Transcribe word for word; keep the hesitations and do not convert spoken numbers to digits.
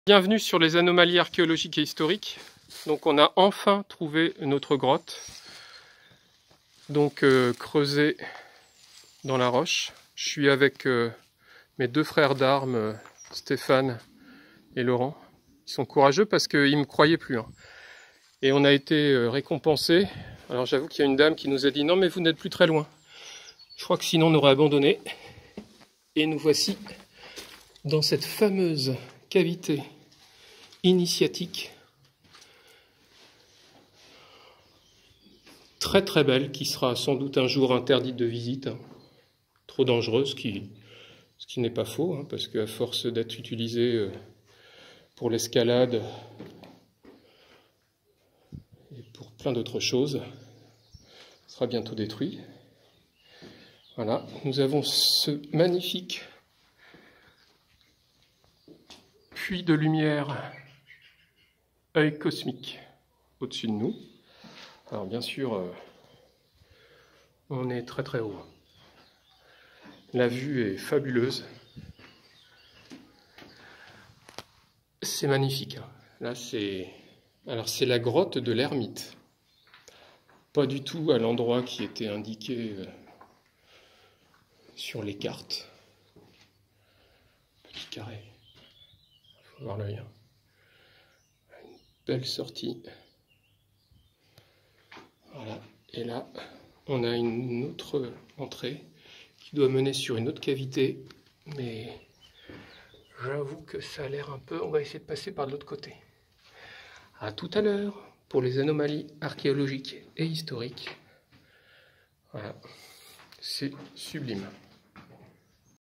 Bienvenue sur les anomalies archéologiques et historiques. Donc on a enfin trouvé notre grotte, donc euh, creusée dans la roche. Je suis avec euh, mes deux frères d'armes, euh, Stéphane et Laurent. Ils sont courageux parce qu'ils ne me croyaient plus. Hein. Et on a été euh, récompensés. Alors j'avoue qu'il y a une dame qui nous a dit « Non mais vous n'êtes plus très loin ». Je crois que sinon on aurait abandonné. Et nous voici dans cette fameuse cavité initiatique très très belle, qui sera sans doute un jour interdite de visite, hein. Trop dangereuse, ce qui, ce qui n'est pas faux, hein, parce qu'à force d'être utilisée euh, pour l'escalade et pour plein d'autres choses, sera bientôt détruit. Voilà, nous avons ce magnifique puits de lumière œil cosmique au-dessus de nous. Alors bien sûr, euh, on est très très haut. La vue est fabuleuse. C'est magnifique. Hein. Là, c'est alors c'est la grotte de l'ermite. Pas du tout à l'endroit qui était indiqué euh, sur les cartes. Petit carré. Il faut voir l'œil. Hein. Une belle sortie. Voilà. Et là, on a une autre entrée qui doit mener sur une autre cavité, mais j'avoue que ça a l'air un peu... On va essayer de passer par de l'autre côté. À tout à l'heure pour les anomalies archéologiques et historiques. Voilà, c'est sublime.